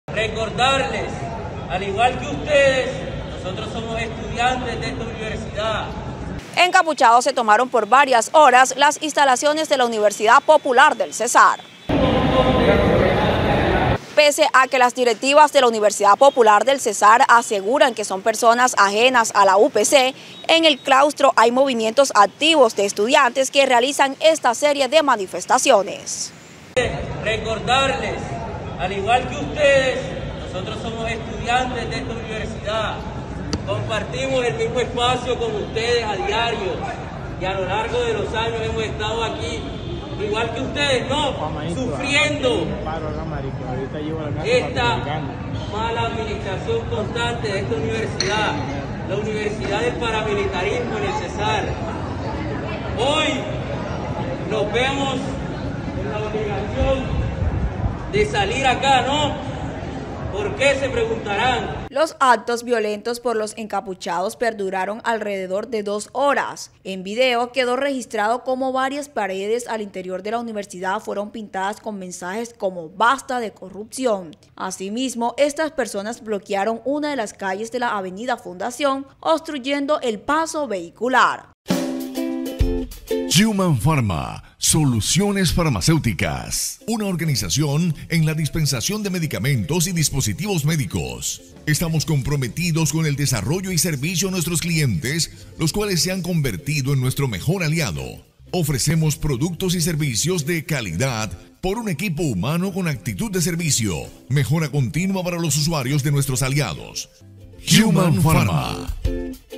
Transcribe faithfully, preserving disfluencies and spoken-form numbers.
Recordarles, al igual que ustedes, nosotros somos estudiantes de esta universidad. Encapuchados se tomaron por varias horas las instalaciones de la Universidad Popular del Cesar. Pese a que las directivas de la Universidad Popular del Cesar aseguran que son personas ajenas a la U P C, en el claustro hay movimientos activos de estudiantes que realizan esta serie de manifestaciones. Recordarles, al igual que ustedes, nosotros somos estudiantes de esta universidad. Compartimos el mismo espacio con ustedes a diario y a lo largo de los años hemos estado aquí, igual que ustedes, ¿no? Sufriendo esta mala administración constante de esta universidad, la Universidad del Paramilitarismo en el Cesar. Hoy nos vemos en la obligación de salir acá, ¿no? ¿Por qué? Se preguntarán. Los actos violentos por los encapuchados perduraron alrededor de dos horas. En video quedó registrado cómo varias paredes al interior de la universidad fueron pintadas con mensajes como "basta de corrupción". Asimismo, estas personas bloquearon una de las calles de la avenida Fundación, obstruyendo el paso vehicular. Human Pharma, soluciones farmacéuticas, una organización en la dispensación de medicamentos y dispositivos médicos. Estamos comprometidos con el desarrollo y servicio a nuestros clientes, los cuales se han convertido en nuestro mejor aliado. Ofrecemos productos y servicios de calidad por un equipo humano con actitud de servicio, mejora continua para los usuarios de nuestros aliados. Human Pharma.